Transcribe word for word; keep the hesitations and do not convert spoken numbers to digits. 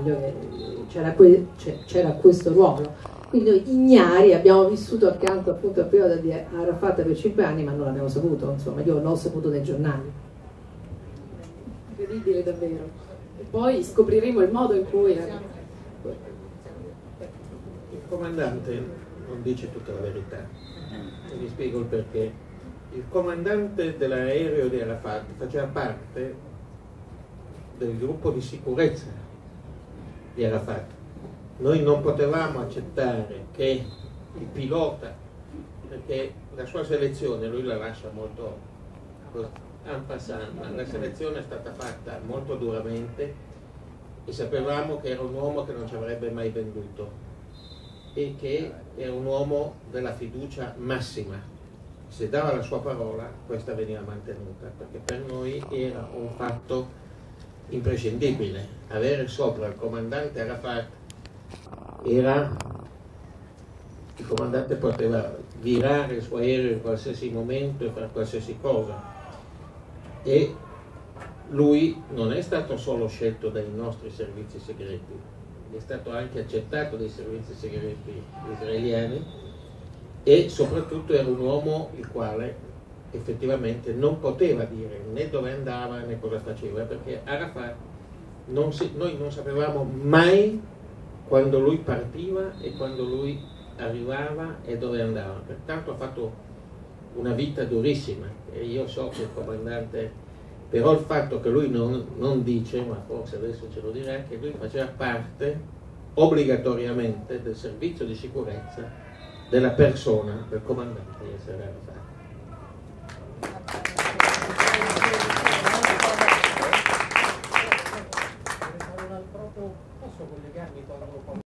meglio che c'era questo ruolo. Quindi noi ignari abbiamo vissuto accanto appunto al periodo di Arafat per cinque anni, ma non l'abbiamo saputo, insomma, io l'ho saputo dai giornali. Incredibile davvero. E poi scopriremo il modo in cui... Il comandante non dice tutta la verità, e vi spiego il perché. Il comandante dell'aereo di Arafat faceva parte del gruppo di sicurezza di Arafat. Noi non potevamo accettare che il pilota, perché la sua selezione lui la lascia molto en passant, ma la selezione è stata fatta molto duramente e sapevamo che era un uomo che non ci avrebbe mai venduto e che era un uomo della fiducia massima. Se dava la sua parola, questa veniva mantenuta, perché per noi era un fatto imprescindibile. Avere sopra il comandante Arafat era, il comandante poteva virare il suo aereo in qualsiasi momento e fare qualsiasi cosa, e lui non è stato solo scelto dai nostri servizi segreti, è stato anche accettato dai servizi segreti israeliani, e soprattutto era un uomo il quale effettivamente non poteva dire né dove andava né cosa faceva, perché Arafat non si, noi non sapevamo mai quando lui partiva e quando lui arrivava e dove andava. Pertanto ha fatto una vita durissima, e io so che il comandante, però il fatto che lui non, non dice, ma forse adesso ce lo dirà, che lui faceva parte obbligatoriamente del servizio di sicurezza della persona del comandante Yasser Arafat. Posso collegarmi quando